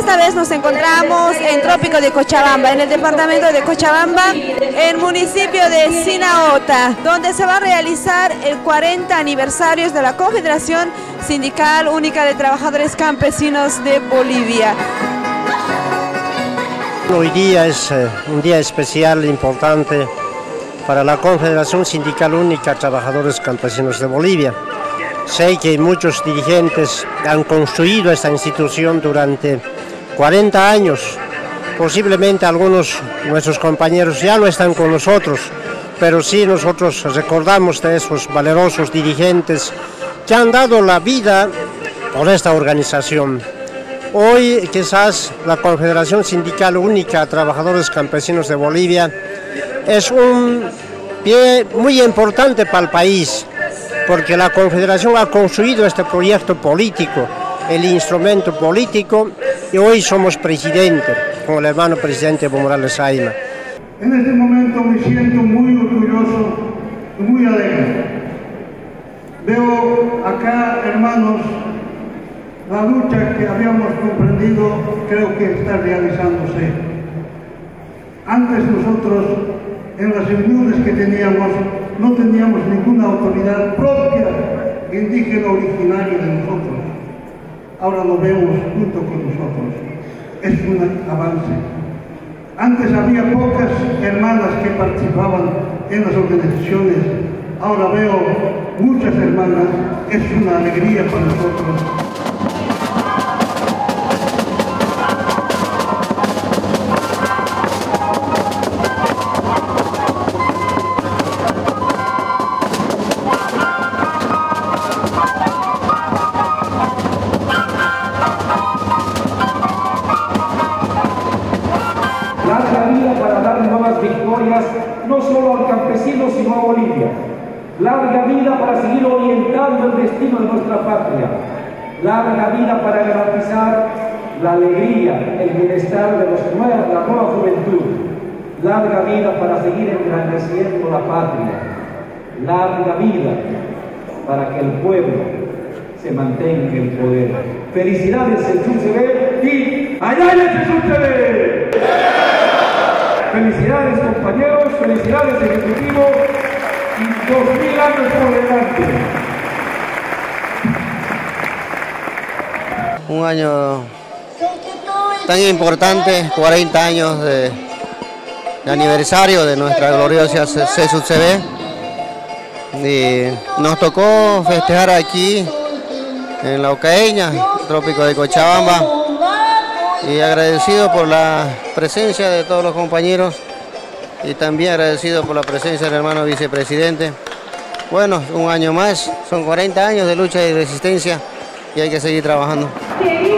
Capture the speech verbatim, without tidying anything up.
Esta vez nos encontramos en Trópico de Cochabamba, en el departamento de Cochabamba, en el municipio de Sinaota, donde se va a realizar el cuarenta aniversario de la Confederación Sindical Única de Trabajadores Campesinos de Bolivia. Hoy día es eh, un día especial, importante para la Confederación Sindical Única de Trabajadores Campesinos de Bolivia. Sé que muchos dirigentes han construido esta institución durante cuarenta años. Posiblemente algunos de nuestros compañeros ya no están con nosotros, pero sí nosotros recordamos de esos valerosos dirigentes que han dado la vida por esta organización. Hoy quizás la Confederación Sindical Única de Trabajadores Campesinos de Bolivia es un pie muy importante para el país, porque la Confederación ha construido este proyecto político, el instrumento político, y hoy somos presidente, con el hermano presidente Evo Morales Ayma. En este momento me siento muy orgulloso y muy alegre. Veo acá, hermanos, la lucha que habíamos comprendido, creo que está realizándose. Antes nosotros, en las reuniones que teníamos, no teníamos ninguna autoridad propia indígena originaria de nosotros. Ahora lo vemos junto con nosotros. Es un avance. Antes había pocas hermanas que participaban en las organizaciones. Ahora veo muchas hermanas. Es una alegría para nosotros. Larga vida para dar nuevas victorias, no solo al campesino, sino a Bolivia. Larga vida para seguir orientando el destino de nuestra patria. Larga vida para garantizar la alegría, el bienestar de los nuevos, la nueva juventud. Larga vida para seguir engrandeciendo la patria. Larga vida para que el pueblo se mantenga en el poder. Felicidades, el S U C B y allá el S U C B. Felicidades, compañeros, felicidades, Ejecutivo, y dos mil años por delante. Un año tan importante, cuarenta años de, de aniversario de nuestra gloriosa S U C B. Y nos tocó festejar aquí en la Ocaeña, Trópico de Cochabamba, y agradecido por la presencia de todos los compañeros y también agradecido por la presencia del hermano vicepresidente. Bueno, un año más, son cuarenta años de lucha y resistencia y hay que seguir trabajando.